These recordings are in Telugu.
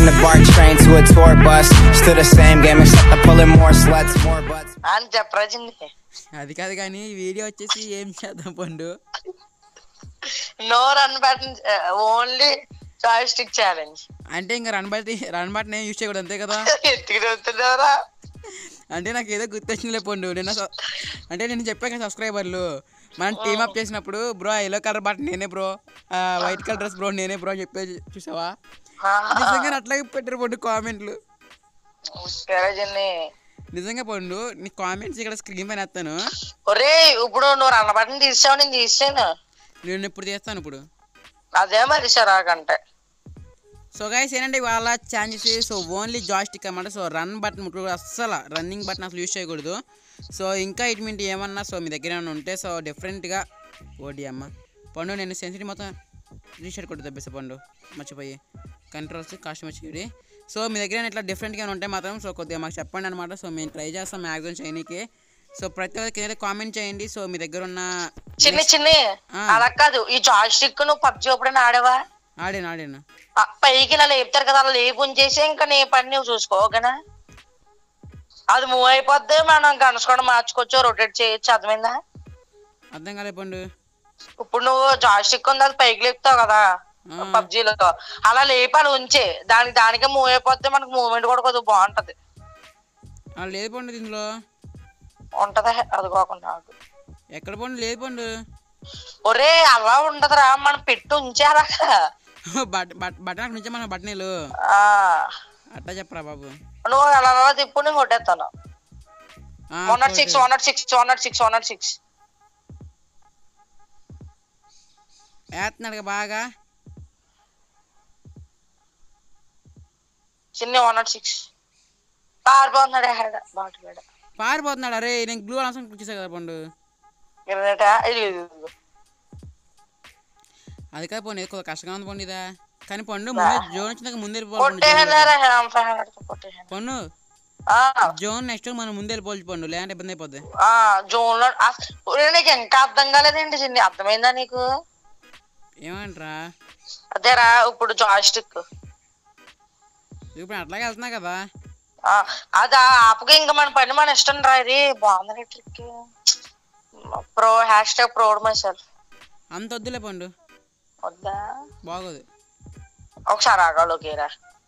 from the BART train to a tour bus. Still the same game except I'm pulling more sluts, more butts. అంతే ప్రజెంట్ అది కాదు కానీ ఈ వీడియో వచ్చేసి ఏం చేద్దాం Pandu, no run button, only జాయ్ స్టిక్ ఛాలెంజ్. అంటే ఇంకా రన్ బటన్ ఏం యూజ్ చేయకూడదు అంతే కదా. ఎత్తుకుతున్నారా అంటే నాకు ఏదో గుర్తొచ్చిందిలే పండు. నేను చెప్పాను కదా సబ్స్క్రైబర్లు మనం టీమప్ చేసినప్పుడు బ్రో ఎల్లో కలర్ బటన్ నేనే bro, white colour dress bro నేనే బ్రో అని చెప్పేసి చూసావా. నిజంగా అట్లాగే పెట్టారు పండు కామెంట్లు. నిజంగా పండు నీ కామెంట్స్ ఇక్కడ స్క్రీన్ పైన వేస్తాను. ఒరే ఇప్పుడు నువ్వు రన్ బటన్ తీసావు, నేను తీసాను. నేను ఇప్పుడు చేస్తాను ఇప్పుడు. అదే మరి సరాకంటే. సో గైస్ ఏంటంటే ఇవాళ ఛాన్సెస్ సో ఓన్లీ జాయ్స్టిక్ అన్నమాట. సో రన్ బటన్ అస్సలు రన్నింగ్ బటన్ అసలు యూజ్ చేయకూడదు. సో ఇంకా ఇటువంటి ఏమన్నా సో మీ దగ్గర ఏమన్నా ఉంటే సో డిఫరెంట్గా ఓడి అమ్మ పండు నేను సెన్సిటివ్ మొత్తం రీషర్ట్ కొట్టి తప్పేసా పండు మర్చిపోయి కంట్రోల్స్ కాస్ట్ వచ్చి. సో మీ దగ్గర ఇట్లా డిఫరెంట్గా ఉంటే మాత్రం సో కొద్దిగా మాకు చెప్పండి అనమాట. సో మేము ట్రై చేస్తాం మ్యాక్సిమం చేయడానికి. సో ప్రతి ఒక్కరికి కామెంట్ చేయండి. సో మీ దగ్గర ఉన్న చిన్న అలా కాదు ఈ జాయ్స్టిక్ నువ్వు పబ్జి ఎప్పుడైనా ఆడావా? ఆడాను. పైకి ఇలా లేపుతారు కదా, అలా లేపుంచేసి ఇంకా నీ పని నువ్వు చూసుకో ఓకేనా. అది మూవ్ అయిపోద్ది, మనం గన్స్ కూడా మార్చుకోవచ్చు, రొటేట్ చేయొచ్చు. అర్థమైందా? అర్థం కాలే పండు. ఇప్పుడు నువ్వు జాయ్స్టిక్ ఉంది అది పైకి లేపుతావు కదా పబ్జీలో, అలా లేపాలి ఉంచే దానికే మూవ్ అయిపోద్ది, మనకు మూవ్మెంట్ కూడా కొద్దిగా బాగుంటది. లేదు పండు దీనిలో ఉంటదా అది కాకుండా ఎక్కడ పండు లేదు పండు. ఒరే అలా ఉండదురా, మనం పెట్టి ఉంచారా బటన్ నుంచే మన బటనీలు అట్టా చెప్పరా బాబు. నువ్వు అలా తిప్పు నేను కొట్టేస్తాను. 106 వేస్తున్నాడు బాగా చిన్న 106 పారిపోతున్నాడు. అరే నేను గ్లూ అవసరం చూసా కదా పండు. అది కాదు పండు కొద్దిగా కష్టంగా ఉంది పండు ఇదా. కానీ పండు ముందే జోన్ వచ్చినాక ముందు వెళ్ళిపోవాలి పండు. జోన్ నెక్స్ట్ మనం ముందు వెళ్ళిపోవచ్చు పండు, లేదంటే ఇబ్బంది అయిపోద్ది. జోన్ లో నీకు ఇంకా అర్థం కాలేదేంటి చిన్ని? అర్థమైందా నీకు? ఏమంటారా అదేరా ఇప్పుడు జాయ్స్టిక్ ఇప్పుడు అట్లాగే వెళ్తున్నా కదా. అది ఆపగా ఇంకా మన పని మన ఇష్టం రా. ఇది బాగుంది ట్రిక్. ప్రో #pro myself అంత వద్దులే పండు, వద్దా బాగోదు. ఒకసారి ఆగాలోకేరా.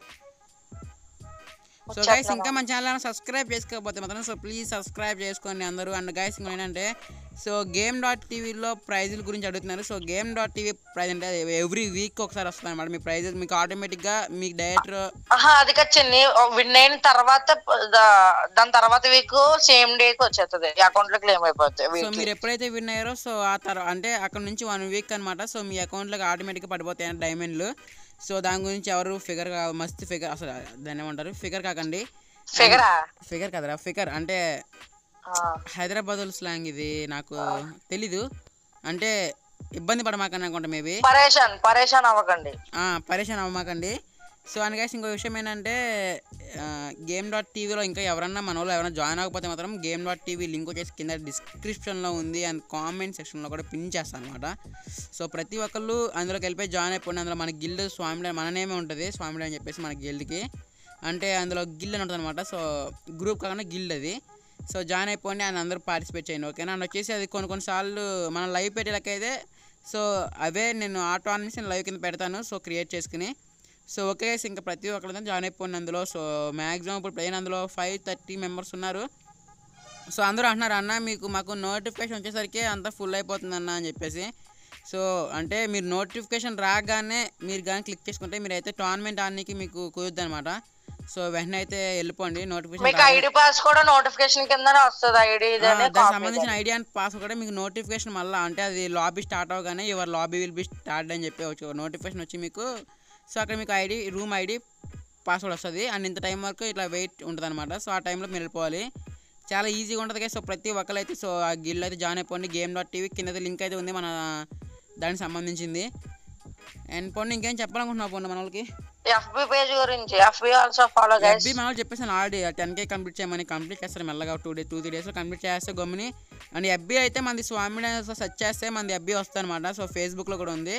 సో గైస్ ఇంకా మన ఛానల్ సబ్స్క్రైబ్ చేసుకోకపోతే మాత్రం సో ప్లీజ్ సబ్స్క్రైబ్ చేసుకోండి అందరూ. అండ్ గైస్ ఇంకా ఏంటంటే సో Game.tvలో ప్రైజుల గురించి అడుగుతున్నారు. సో Game.tv ప్రైజ్ అంటే ఎవ్రీ వీక్ ఒకసారి వస్తుంది అనమాట. మీ ప్రైజెస్ మీకు ఆటోమేటిక్గా మీకు డైరెక్టర్ అది కచ్చింది విన్ అయిన తర్వాత దాని తర్వాత వీక్ సేమ్ డేకి వచ్చేస్తుంది అకౌంట్ లో క్లెయిమ్ అయిపోతుంది. సో మీరు ఎప్పుడైతే విన్ అయ్యారో సో ఆ తర్వాత అంటే అక్కడ నుంచి 1 వీక్ అనమాట. సో మీ అకౌంట్లోకి ఆటోమేటిక్గా పడిపోతాయి డైమండ్లు. సో దాని గురించి ఎవరు ఫిగర్ మస్తు ఫిగర్ అసలు దాన్ని ఏమంటారు ఫిగర్ కాకండి, ఫిగర్ కదరా ఫిగర్ అంటే హైదరాబాద్ స్లాంగ్ ఇది నాకు తెలీదు. అంటే ఇబ్బంది పడమాకండి అనుకుంటా మేబీ పరేషాన్ అవ్వమాకండి. సో అండ్ గైస్ ఇంకో విషయం ఏంటంటే Game.tvలో ఇంకా ఎవరన్నా మన వాళ్ళు ఎవరైనా జాయిన్ అవ్వకపోతే మాత్రం Game.tv లింక్ వచ్చేసి కింద డిస్క్రిప్షన్లో ఉంది అండ్ కామెంట్ సెక్షన్లో కూడా పిన్ చేస్తాను అనమాట. సో ప్రతి ఒక్కళ్ళు అందులోకి వెళ్ళిపోయి జాయిన్ అయిపోయింది. అందులో మన గిల్డ్ స్వామిడే మన నేమే ఉంటుంది, స్వామిడే అని చెప్పేసి మన గిల్డ్కి. అంటే అందులో గిల్డ్ అని ఉంటుంది అనమాట. సో గ్రూప్ కాకుండా గిల్డ్ అది. సో జాయిన్ అయిపోండి అండ్ అందరూ పార్టిసిపేట్ చేయండి ఓకేనా. అండ్ వచ్చేసి అది కొన్నిసార్లు మనం లైవ్ పెట్టేలాకైతే సో అవే నేను ఆటో అనేసి లైవ్ కింద పెడతాను సో క్రియేట్ చేసుకుని. సో ఓకే ఇంకా ప్రతి ఒక్కరితో జాయిన్ అయిపోయింది అందులో. సో మ్యాక్సిమం ఇప్పుడు ప్లేన్ అందులో 530 మెంబర్స్ ఉన్నారు. సో అందరూ అంటున్నారు అన్న మాకు నోటిఫికేషన్ వచ్చేసరికి అంతా ఫుల్ అయిపోతుంది అన్న అని చెప్పేసి. సో అంటే మీరు నోటిఫికేషన్ రాగానే మీరు కానీ క్లిక్ చేసుకుంటే మీరు అయితే టోర్నమెంట్ ఆడడానికి మీకు కుదురుద్ది అనమాట. సో వెంటనే అయితే వెళ్ళిపోండి. నోటిఫికేషన్ ఐడి పాస్ కూడా నోటిఫికేషన్ కిందనే వస్తుంది. దానికి సంబంధించిన ఐడి అండ్ పాస్ కూడా మీకు నోటిఫికేషన్ మళ్ళీ అంటే అది లాబీ స్టార్ట్ అవగానే your lobby will be start అని చెప్పి నోటిఫికేషన్ వచ్చి మీకు సో అక్కడ మీకు ఐడి రూమ్ ఐడి పాస్వర్డ్ వస్తుంది అండ్ ఇంత టైం వరకు ఇట్లా వెయిట్ ఉంటుంది అనమాట. సో ఆ టైంలో మీరు వెళ్ళిపోవాలి. చాలా ఈజీగా ఉంటుంది కదా. సో ప్రతి ఒక్కరు అయితే సో ఆ గిల్డ్ అయితే జాయిన్ అయిపోండి. Game.tv కింద లింక్ అయితే ఉంది మన దానికి సంబంధించింది. అండ్ పోండి ఇంకేం చెప్పాలనుకుంటున్నావు పోండి మన వాళ్ళకి FB పేజ్ గురించి. FB also follow guys. FB మన వాళ్ళు చెప్పేసాను ఆల్రెడీ 10K కంప్లీట్ చేయమని. కంప్లీట్ చేస్తారు మెల్లగా 2-3 డేస్లో కంప్లీట్ చేస్తే గమ్ముని. అండ్ FB అయితే మనది స్వామి సెర్చ్ చేస్తే మనది FB వస్తుంది అనమాట. సో ఫేస్బుక్లో కూడా ఉంది.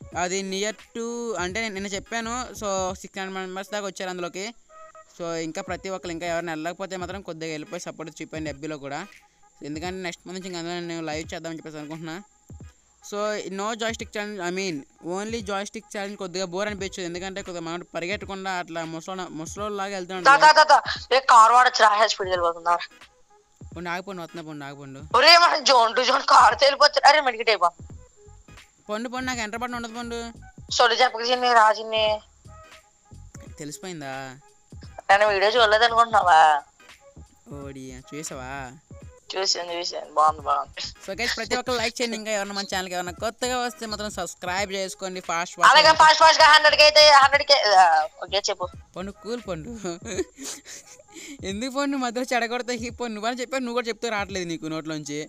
అది నియర్ టు అంటే నేను చెప్పాను. సో 600 మెంబర్స్ దాకా వచ్చారు అందులోకి. సో ఇంకా ప్రతి ఒక్కరు ఇంకా ఎవరైనా వెళ్ళకపోతే మాత్రం కొద్దిగా వెళ్ళిపోయి సపోర్ట్ చూపండి ఎఫ్బీలో కూడా. ఎందుకంటే నెక్స్ట్ మంత్ నుంచి ఇంకా అందులో నేను లైవ్ చేద్దామని చెప్పేసి అనుకుంటున్నా. So no joystick challenge, I mean only joystick challenge కొద్దిగా బోర్ అనిపించదు. ఎందుకంటే కొద్దిగా మనం పరిగెట్టకుండా అట్లా ముసలోలాగా వెళ్తున్నాడు. కార్ వాడచ్చు రా, స్పీడ్ వెళ్ళిపోతుందా? పండు ఆగిపోండి, వస్తున్నా పండు ఆగిపోండు. ఒరే మన జోన్ టు జోన్ కార్ వెళ్ళిపోవచ్చు. అరే మెడికెట్ అయిపో పండు నాకు ఎంటర్ బటన్ ఉండదు పండు. సొల్లు చెప్పక చిన్ని రాజిన్ని తెలిసిపోయిందా? నేను వీడియో చూడలేదు అనుకుంటున్నావా? ఓడి చూసావా? చూసాను బాగుంది. సో గైస్ ప్రతి ఒక్కరు లైక్ చేయండి. ఇంకా ఎవరైనా మన ఛానల్కి ఎవరైనా కొత్తగా వస్తే మాత్రం సబ్స్క్రైబ్ చేసుకోండి. అలాగే ఫాస్ట్ గా 100K అయితే 100K. ఓకే చెప్పు పండు. కూల్ పండు. ఎందుకు పండు మధ్యలో చెడగొడతా పండు? నువ్వని చెప్పావు, నువ్వు కూడా చెప్తే రావట్లేదు నీకు నోట్లోంచి.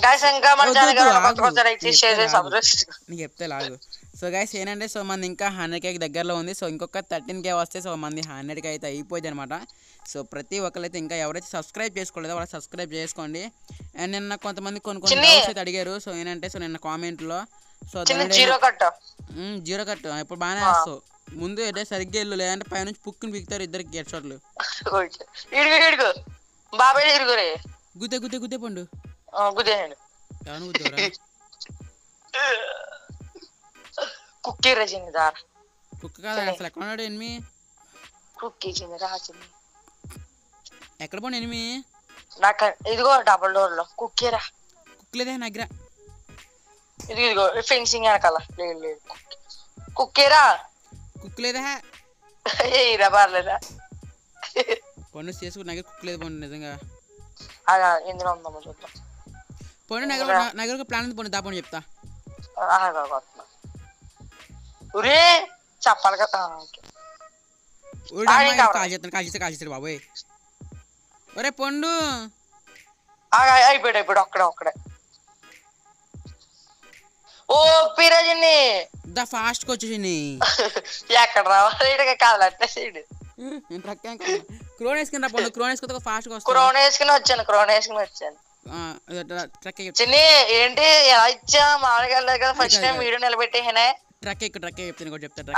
నీకు చెప్తే లాగు. సో గైస్ ఏంటంటే సో మంది ఇంకా 100K దగ్గరలో ఉంది. సో ఇంకొక 13K వస్తే సో మంది 100K అయితే అయిపోయింది అనమాట. సో ప్రతి ఒక్కరైతే ఇంకా ఎవరైతే సబ్స్క్రైబ్ చేసుకోలేదో వాళ్ళు సబ్స్క్రైబ్ చేసుకోండి. అండ్ నిన్న కొంతమంది కొన్ని డౌట్స్ అయితే అడిగారు. సో ఏంటంటే సో నిన్న కామెంట్లో సో జీరో కట్ ఇప్పుడు బాగానే వస్తావు. ముందు అయితే సరిగ్గా వెళ్ళు, లేదంటే పైనుంచి పుక్కుని పీకుతారు ఇద్దరికి గెట్ షాట్లు. గుద్దే పండు. కుక్క కాదు అసలు. ఎక్కడ ఉన్నాడు ఎనిమి? ఎక్కడ పోండి ఎనిమి? ఇదిగో డబుల్ డోర్ లో కుక్కేరా. కుక్కలేదే నా దగ్గర. ఇదిగో ఫెన్సింగ్ వెనకాల కుక్కేరా. కుక్కలేదా? పర్లేదా పండు చేసుకుని నాకు కుక్కలేదు పండు నిజంగా. ఎందులో ఉందమ్మా చూద్దాం. పండు నగర ప్లాన్ ఉంది పండు, దాపండి చెప్తా. ఒరే చెప్పాలి కదా. కాల్ చేస్తాడు బాబోయ్. ఒరే పండు అయిపోయాడు ఒక్కడే. ఓ పీరాజుని దా ఫాస్ట్ గా వచ్చేసి ఎక్కడ రావాలి కావాలంటే సైడ్ క్రోన్ వేసుకుని రా పండు. క్రోన్ వేసుకుంటే ఫాస్ట్ గా వస్తాను. క్రోన్ వేసుకుని వచ్చాను. చిన్ని ఏంటి ఎలా ఇచ్చా మామూలుగా కదా ఫస్ట్ టైం వీడియో నిలబెట్టేనే. ట్రక్ చెప్తాను కూడా చెప్తా.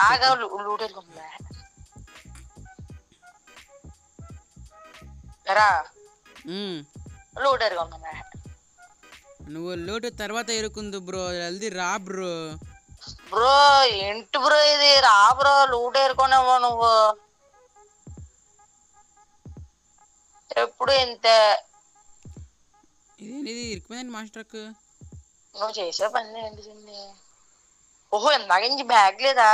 నువ్వు లోటు తర్వాత ఎరుకుందు బ్రో, జల్దీ రా బ్రో. బ్రో ఏంటి బ్రో ఇది? రా బ్రో, లూట్ ఏరుకోనేవో నువ్వు ఎప్పుడు ఇంతే. ఇదేంటి ఇరుకుపోయిందండి మాస్టర్ ట్రక్? నువ్వు చేసే పని ఏంటి చిన్ని? ఓహో ఇందాక నుంచి బ్యాగ్ లేదా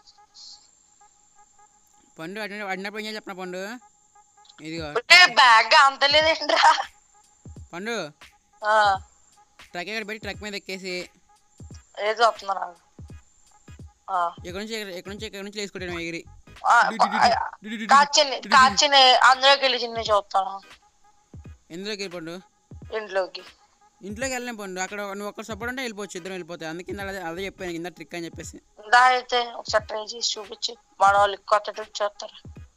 పండు? అడినప్పుడు ఏం చెప్పిన పండు? ఇదిగో బ్యాగ్ అంత లేదేంట్రా పండు. ట్రక్ ఎక్కడ పెట్టి ట్రక్ మీద ఎక్కేసి ఏదో వస్తున్నా ఎక్కడి నుంచి వేసుకుంటాను ఎగిరి. అందులోకి వెళ్ళి చిన్న చూస్తాను. ఎందులోకి వెళ్ళి పండు? ఇంట్లోకి వెళ్ళలేం పండు. అక్కడ నువ్వు ఒక్కరు సపోర్ట్ అంటే వెళ్ళిపోవచ్చు, ఇద్దరు వెళ్ళిపోతాయి. అందుకే అదే చెప్పాను కింద ట్రిక్ అని చెప్పేసి. అయితే ఒకసారి ట్రై చేసి చూపించి మన వాళ్ళు కొత్త ట్రిక్ చేస్తారు.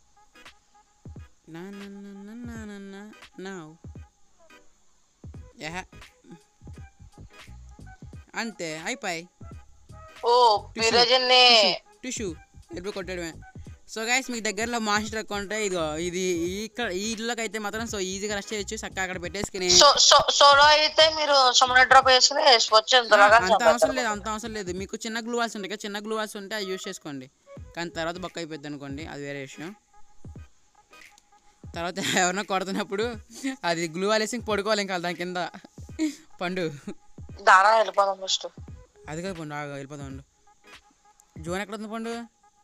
అంతే అయిపోయి. ఓ టిష్యూ ఎప్పుడు కొట్టడమే. సో గైస్ మీకు దగ్గరలో మాస్టర్ ట్రక్ ఉంటే ఇదిగో ఇది ఇక్కడ ఈ ఇళ్ళకి అయితే మాత్రం సో ఈజీగా రష్ చేయొచ్చు. చక్కగా అక్కడ పెట్టేసుకుని సోలో అయితే మీరు సమ్మర్ డ్రాప్ వేసుకుని వేసుకోవచ్చు. అంత అవసరం లేదు. మీకు చిన్న గ్లూ వాల్స్ ఉంటాయి కదా, చిన్న గ్లూ వాల్స్ ఉంటే అది యూజ్ చేసుకోండి. కానీ తర్వాత బొక్క అయిపోద్ది అనుకోండి, అది వేరే విషయం. తర్వాత ఎవరన్నా కొడుతున్నప్పుడు అది గ్లూ వాల్ వేసి పడుకోవాలి ఇంకా దాని కింద. పండు దారా వెళ్ళిపోదాం ఫస్ట్. అది కదా పండు, వెళ్ళిపోదాం. పండు జోన్ ఎక్కడ ఉంది పండు?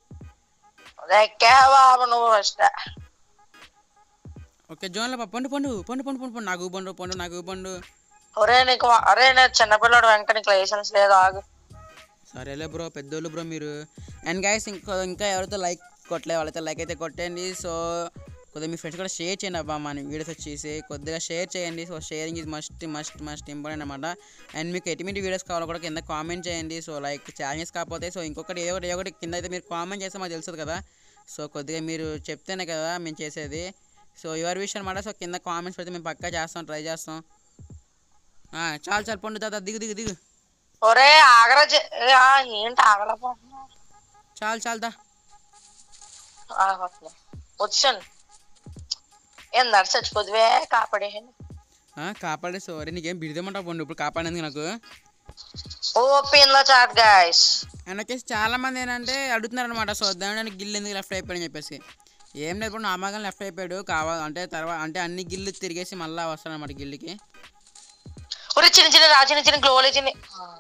ఓకే జోన్లో పండు పండు పండు పండు పండు నాకు పండు పండు నాకు పండు. అరే చిన్నపిల్లడు వెంక నీకు లైసెన్స్ లేదు, ఆగు. సరేలే బ్రో, పెద్దోళ్ళు బ్రో మీరు. అండ్ గైస్ ఇంకా ఎవరైతే లైక్ కొట్టలే వాళ్ళైతే లైక్ అయితే కొట్టండి. సో కొద్దిగా మీ ఫ్రెండ్స్ కూడా షేర్ చేయండి అబ్బా మన వీడియోస్ వచ్చేసి కొద్దిగా షేర్ చేయండి. So sharing is must important అనమాట. అండ్ మీకు ఎటువంటి వీడియోస్ కావాలో కూడా కింద కామెంట్ చేయండి. సో లైక్ ఛాలెంజెస్ కాకపోతే సో ఇంకొకటి ఏదో ఒకటి కింద అయితే మీరు కామెంట్ చేస్తే మాకు తెలుస్తుంది కదా. సో కొద్దిగా మీరు చెప్తేనే కదా మేము చేసేది. సో ఎవరి విషయం అనమాట. సో కింద కామెంట్స్ పెడితే మేము పక్కా చేస్తాం, ట్రై చేస్తాం. చాలు పండు దాదా దిగు. ఒరే ఆగరా ఏంటి ఆగలేకపోతున్నావు? చాలు చాలు దా. వచ్చాను ఎందాడు చచ్చిపోతువే కాపాడే. కాపాడే సారీ నీకేం బిడిదేమంటావు పండు ఇప్పుడు కాపాడేందుకు నాకు. Open the chat guys. And వచ్చేసి చాలా మంది ఏంటంటే అడుగుతున్నారు అనమాట, సో దాని గిల్ ఎందుకు లెఫ్ట్ అయిపోయాడని చెప్పేసి. ఏం లేదు ఇప్పుడు నామాగా లెఫ్ట్ అయిపోయాడు అంటే తర్వాత అంటే అన్ని గిల్లు తిరిగేసి మళ్ళీ వస్తాడు అనమాట గిల్లుకి. ఒరే చిన్న చిన్న గ్లోలే చిన్న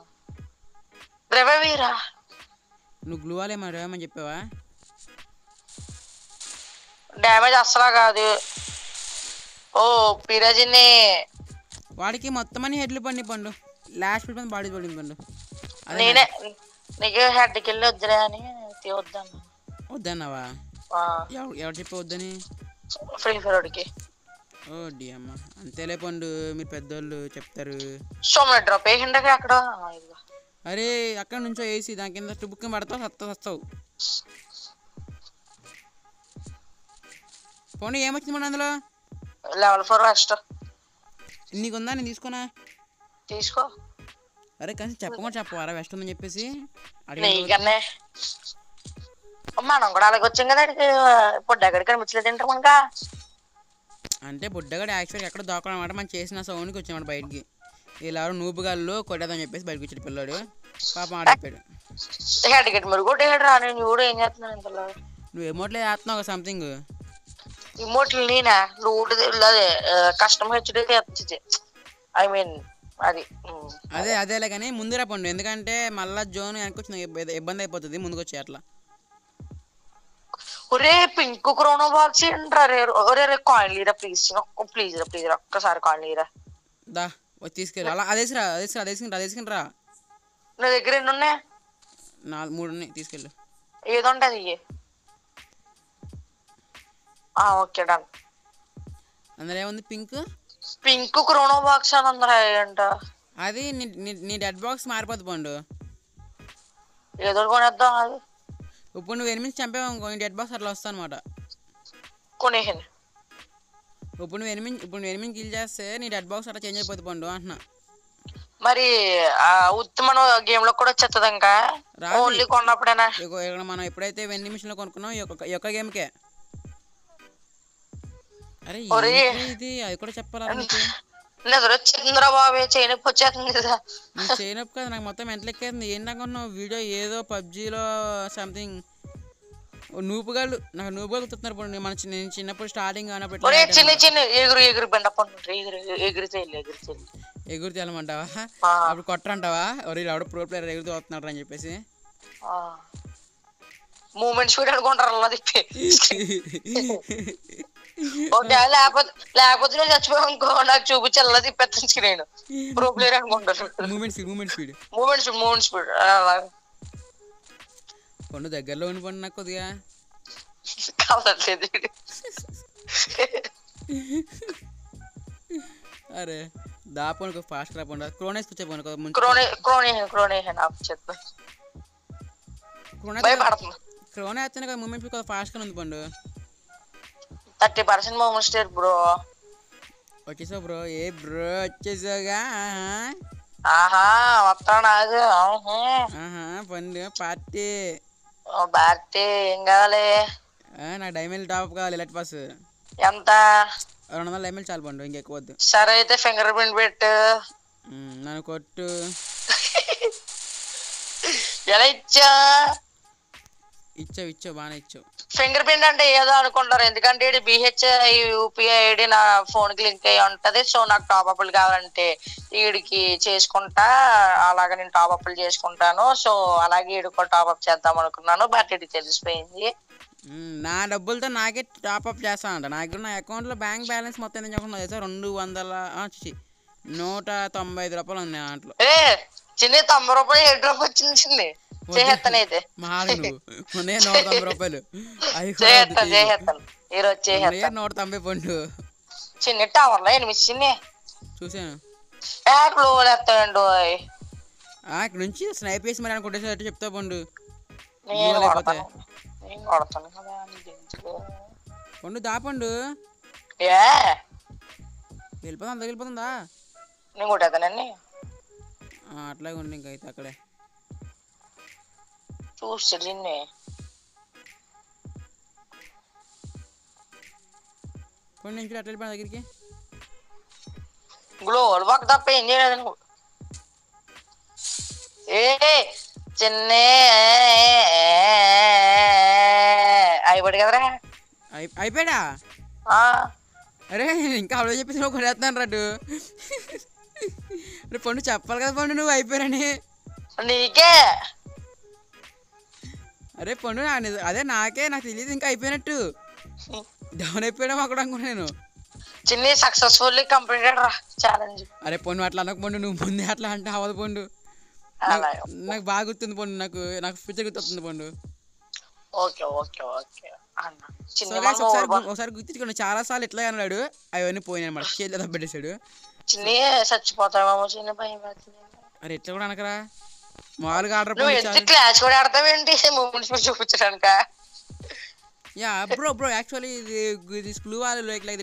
రేవీరా. నువ్వు గ్లూవాల్ ఏమని చెప్పావా? డ్యామేజ్ అస్సలా కాదు. ఓ పిరాజిన్ని వాడికి మొత్తం అని హెడ్లు పండి పండు లాస్ట్ పడి బాడీ పడింది పండు. నేనే నీకు హెడ్కి వెళ్ళి వద్దురా అని వద్దాను. వద్దన్నావా? ఎవరు చెప్పి వద్దని? ఫ్రీ ఫైర్కి. ఓ డి అమ్మ అంతేలే పండు, మీరు పెద్దోళ్ళు చెప్తారు. సోమన డ్రాప్ వేసిండే అక్కడ. అరే అక్కడ నుంచో వేసి దాని కింద టుబుక్కి పడతావు సస్తావు. పోనీ ఏమొచ్చింది మన అందులో? Level 4 vest. నీకుందా? నేను తీసుకోనా? తీసుకో. అరే కానీ చెప్పకుండా చెప్పవారా వెస్ట్ ఉందని చెప్పేసి? నీకన్నే మనం కూడా అలాగ వచ్చాం కదా పొడ్డగడి కనిపించలేదు తింటాం ఇంకా. అంటే బుడ్డగాడు యాక్చువల్గా ఎక్కడ దోకడం అనమాట, మనం చేసిన సౌండ్కి వచ్చామాట బయటికి. వీళ్ళెవరో నూపుగాళ్ళు కొట్టేదని చెప్పేసి బయటకు వచ్చాడు పిల్లాడు. పాపం ఆడిపోయాడు. హెడ్ మరి కూడా హెడ్ రా. నేను కూడా ఏం చేస్తున్నాను ఇంతలో. నువ్వు ఎమోట్లే చేస్తున్నావు సంథింగ్. ఇమోట్లు నేనా? లూట్ అదే కస్టమర్ హెచ్డి. ఐ మీన్ అది అదేలే కానీ ముందురా పండు, ఎందుకంటే మళ్ళా జోన్ వెనక్కి వచ్చిన ఇబ్బంది అయిపోతుంది ముందుకు వచ్చి అట్లా. ఒరే పింక్ క్రోనో బాక్స్ ఏంట్రా? ఒరే కాయిన్ లీరా ప్లీజ్ ప్లీజ్ రా ప్లీజ్ రా ఒక్కసారి కాయిన్ లీరా. దా వచ్చి తీసుకెళ్ళి అలా అదేసుకుని రా. నా దగ్గర ఎన్ని ఉన్నాయి? 3 ఉన్నాయి తీసుకెళ్ళు. ఏదో ఉంటుంది. Okay done. అందులో ఏముంది? పింక్ క్రోనో బాక్స్ అని అందరూ అంట. అది నీ డెడ్ బాక్స్ మారిపోద్ది పండు. ఏదో కొనేద్దాం. అది ఇప్పుడు నువ్వు ఎనిమిది చంపావు నీ డెడ్ బాక్స్ అట్లా వస్తా అనమాట. కొనేసాను. ఇప్పుడు నువ్వు ఎనిమిది కిల్ చేస్తే నీ డెడ్ బాక్స్ అట్లా చేంజ్ అయిపోతుంది పండు అంటున్నా. మరి ఉత్తమ గేమ్ లో కూడా వచ్చేస్తుంది ఇంకా ఓన్లీ కొన్నప్పుడేనా? ఇక్కడ మనం ఎప్పుడైతే వెండింగ్ మిషన్ లో కొనుక్కున్నాం ఈ ఒక్క గేమ్కే. అరే ఇది అది కూడా చెప్పాలా? చంద్రబాబు చేయనొప్పి వచ్చేస్తుంది కదా. నువ్వు చేయనొప్పి కదా, నాకు మొత్తం ఎంత లెక్కేస్తుంది. ఏంటనుకున్నావు వీడియో ఏదో పబ్జీలో సంథింగ్ నూపుగాళ్ళు నాకు నూపుగాళ్ళు గుర్తున్నారు పండు. నేను చిన్నప్పుడు స్టార్టింగ్ అన్నప్పుడు ఎగురు తేలమంటావా? అప్పుడు కొట్టరంటావా? ఎవడో ప్రో ప్లేయర్ ఎగురుతూ వస్తున్నాడు అని చెప్పేసి మూమెంట్స్ కూడా అనుకుంటారు అలా తిప్పి. లేకపోతే నేను చచ్చిపోయా ఇంకో నాకు చూపించి అలా తిప్పేస్తాను నేను ప్రో ప్లేయర్ అనుకుంటారు. మూమెంట్ స్పీడ్ పండు దగ్గరలో ఉండి పండు నాకు కొద్దిగా కావట్లేదు. అరే దాపను ఫాస్ట్ రా పండు. క్రోనేస్ వచ్చే క్రోనే వచ్చాను కదా మూమెంట్ కొద్దిగా ఫాస్ట్ గా ఉంది పండు. 30% movement state bro. వచ్చేసావు బ్రో. ఏ బ్రో వచ్చేసావుగా? వస్తాను పండు పార్టీ ఏం కావాలి? నాకు డైమండ్ టాప్ కావాలి. ఎలక్ట్ పాస్ ఎంత? 200 డైమండ్ చాలు పండు, ఇంకెక్కువ వద్దు. సరే అయితే ఫింగర్ ప్రింట్ పెట్టు. నన్ను కొట్టు. ఎలా ఇచ్చావు బాగానే ఇచ్చావు. ఫింగర్ ప్రింట్ అంటే ఏదో అనుకుంటారు, ఎందుకంటే ఇది BHI UPI ID నా ఫోన్ కి లింక్ అయ్యి ఉంటది. సో నాకు టాప్ అప్లు కావాలంటే వీడికి చేసుకుంటా, అలాగే నేను టాప్ అప్లు చేసుకుంటాను. సో అలాగే వీడికి కూడా టాప్ అప్ చేద్దాం అనుకున్నాను, బట్ ఇది తెలిసిపోయింది. నా డబ్బులతో నాకే టాప్ అప్ చేస్తానంట. నాకు నా అకౌంట్ లో బ్యాంక్ బ్యాలెన్స్ మొత్తం ఎంత చెప్పకుండా తెలుసా? 195 రూపాయలు ఉంది దాంట్లో. చిన్న 90 రూపాయలు 7 రూపాయలు వచ్చింది. చిన్న చేస్తానైతే 190 రూపాయలు 190 పండు. చిన్న టవర్లో 8 చిన్న చూసాను. ఇక్కడ నుంచి స్నైప్ వేసి మరి కొట్టేసేటట్టు చెప్తా పండు. పండు దా పండు. వెళ్ళిపోతుందా? నేను కొట్టేస్తానండి. అట్లాగే ఉండి ఇంకైతే అక్కడే చూసి దీన్ని కొన్ని నుంచి అట్లా వెళ్ళిపోయిన దగ్గరికి గ్లోవల్ వర్క్ తప్ప ఏం చేయలేదు నువ్వు. ఏ చిన్న అయిపోయాడు కదరా. అయిపోయాడా? అరే ఇంకా అప్పుడు చెప్పేసి నువ్వు కొనేస్తున్నాను రాడు. అరే పండు చెప్పాలి కదా పండు నువ్వు అయిపోయారని. నీకే అరే పండు అదే నాకు తెలియదు ఇంకా అయిపోయినట్టు. డౌన్ అయిపోయాడం అక్కడ అనుకున్నా నేను. చిన్ని సక్సెస్ఫుల్లీ కంప్లీటెడ్ రా ఛాలెంజ్. అరే పండు అట్లా అనకు పండు, నువ్వు ముందే అట్లా అంటే అవ్వదు పండు. నాకు బాగా గుర్తుంది పండు, నాకు ఫ్యూచర్ గుర్తుంది పండు. ఓకే ఓకే ఓకే అన్న. ఒకసారి గుర్తించుకోండి, చాలా సార్లు ఎట్లా అన్నాడు అవన్నీ పోయినాయి అన్నమాట, చేతిలో పెట్టేశాడు. చిన్ని చచ్చిపోతావేమో చిన్న భయం. అరే ఎట్లా కూడా అనకరా, మామూలుగా ఆర్డర్ క్లాస్ కూడా ఆడతావేంటి మూమెంట్స్ చూపించడానిక? Yeah bro actually this blue wall like that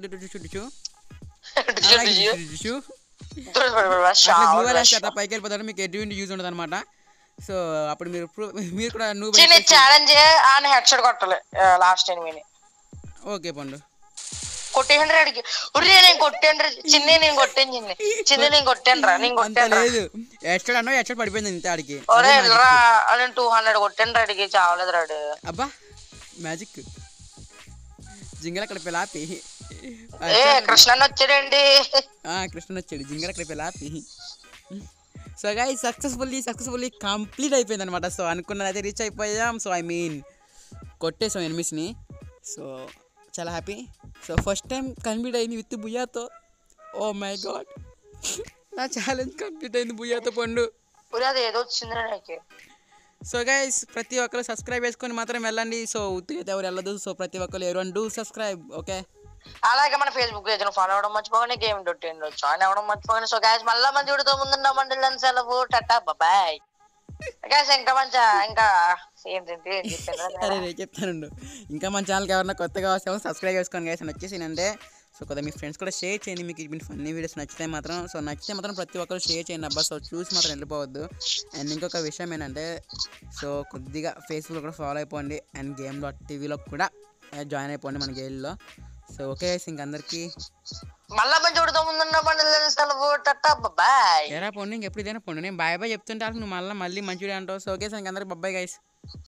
పైకి వెళ్ళిపోతాడు, మీకు ఎటువంటి యూజ్ ఉండదు అనమాట. సో అప్పుడు మీరు కూడా నువ్వు ఛాలెంజ్ అని హెడ్ షాట్ కొట్టాలి లాస్ట్ ఎనిమిది. ఓకే పండు కొట్టేయండి అడిగి. నేను కొట్టాను చిన్ని, నేను కొట్టాను చిన్ని నేను కొట్టాను రా. నేను కొట్టాను లేదు హెడ్ అన్నా హెడ్ షాట్ పడిపోయింది ఇంత ఆడికి. నేను 200 కొట్టాను అడిగి, చావలేదు రాడు. అబ్బా మ్యాజిక్ జింగల్ అక్కడ పిలాపి. కృష్ణన్ వచ్చాడండి. కృష్ణన్ వచ్చాడు, జింగల్ అక్కడ పిలాపి. సో గైస్ సక్సెస్ఫుల్లీ కంప్లీట్ అయిపోయింది అనమాట. సో అనుకున్నదైతే రీచ్ అయిపోయాం. సో ఐ మీన్ కొట్టేసాం ఎనిమిస్ని. సో చాలా happy. So first time complete అయింది విత్ బుయ్యాతో. ఓ మై గాడ్, నా ఛాలెంజ్ కంప్లీట్ అయింది బుయ్యాతో పండు. ఏదో వచ్చిందిరా నాకు. సో గైస్ ప్రతి ఒక్కరు సబ్స్క్రైబ్ చేసుకొని మాత్రం వెళ్ళండి. సో ఉత్తిగా ఎవరు వెళ్ళదు. సో ప్రతి ఒక్కరు ఎవరు డూ సబ్స్క్రైబ్. ఓకే, అలాగే మన ఫేస్బుక్ పేజ్ ఫాలో అవ్వడం మర్చిపోగానే game.in జాయిన్ అవ్వడం మర్చిపోగానే. సో గైస్ మళ్ళీ మంచి వీడితో ముందున్న మండలి సెలవు, టాటా బాయ్ గైస్. ఇంకా చెప్తాను, ఇంకా మన ఛానల్కి ఎవరైనా కొత్తగా వస్తామో సబ్స్క్రైబ్ చేసుకోండి గైస్ అని వచ్చేసి అంటే. సో కొద్దిగా మీ ఫ్రెండ్స్ కూడా షేర్ చేయండి, మీకు ఇటువంటి ఫన్నీ వీడియోస్ నచ్చితే మాత్రం ప్రతి ఒక్కరు షేర్ చేయండి అబ్బా. సో చూసి మాత్రం వెళ్ళిపోవద్దు. అండ్ ఇంకొక విషయం ఏంటంటే, సో కొద్దిగా ఫేస్బుక్లో కూడా ఫాలో అయిపోండి అండ్ game.tvలో కూడా జాయిన్ అయిపోండి మన గేమ్లో. సో ఓకే ఇంక అందరికి మళ్ళా మంచి వీడితో ముందున్న మండలి సెలవు, టాటా బాయ్. ఎరా పండు ఇంకెప్పుడు ఇదేనా పండు, నేను బాయ్ చెప్తుంటే నువ్వు మళ్ళీ మంచి వీడియో అంటావు. సో ఓకే ఇంక అందరికి బాయ్ గైస్.